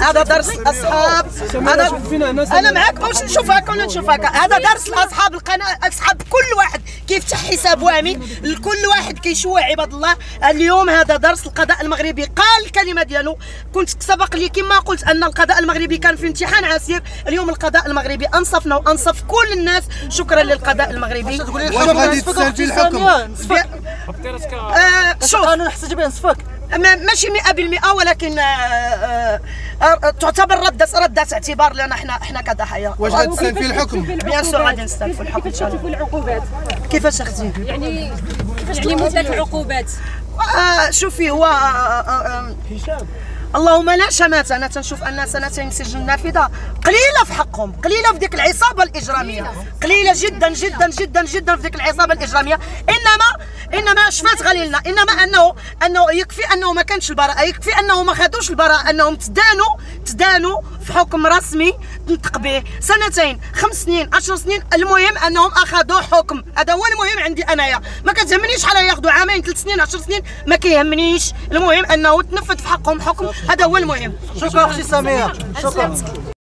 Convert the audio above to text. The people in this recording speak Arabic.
هذا درس اصحاب. انا معاك باش نشوفك ولا نشوفك. هذا درس لاصحاب القناه، اصحاب كل واحد كيفتح حساب وهمي، لكل واحد كيشوع عباد الله. اليوم هذا درس. القضاء المغربي قال الكلمه ديالو. كنت سبق لي كما قلت ان القضاء المغربي كان في امتحان عسير. اليوم القضاء المغربي انصفنا وانصف كل الناس. شكرا للقضاء المغربي. واش غادي تسال في الحكم؟ شوف القانون حسيت به نصفك ماشي 100% ولكن تعتبر ردة اعتبار لنا احنا كضحايا. واش غادي تسال في الحكم؟ بيان سور غادي نستلفوا الحكم ان شاء الله. العقوبات كيفاش اختي؟ يعني كيفاش يعني مدة العقوبات؟ شوفي هو اللهم لا شماتة. انا تنشوف ان 2 سجن نافذه قليله في حقهم، قليله في ديك العصابه الاجراميه، قليله جدا جدا جدا جدا في ديك العصابه الاجراميه. انما شفات غليلنا، انما انه يكفي انه ما كانش البراءه، يكفي انه ما خدوش البراءه، انهم تدانوا في حكم رسمي نطق به 2 5 سنين 10 سنين. المهم انهم اخذوا حكم، هذا هو المهم عندي انايا. ما كتهمنيش شحال ياخذوا 2 3 سنين 10 سنين، ما كيهمنيش. المهم انه تنفذ في حقهم حكم، هذا هو المهم. شكرا اختي سمية. شكرا.